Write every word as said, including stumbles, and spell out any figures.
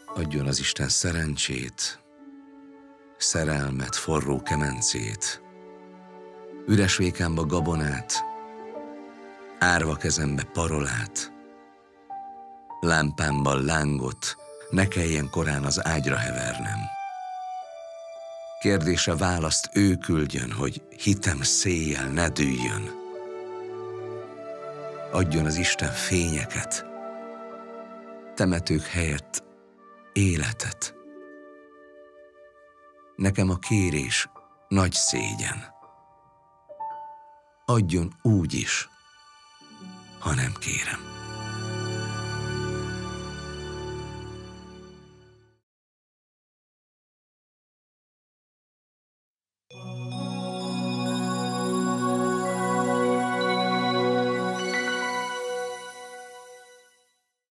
Adjon az Isten szerencsét, szerelmet, forró kemencét, üres vékámba gabonát, árva kezembe parolát, lámpámban lángot, ne kelljen korán az ágyra hevernem. Kérdésre választ ő küldjön, hogy hitem széjjel ne dűljön. Adjon az Isten fényeket, temetők helyett életet. Nekem a kérés nagy szégyen. Adjon úgy is, ha nem kérem.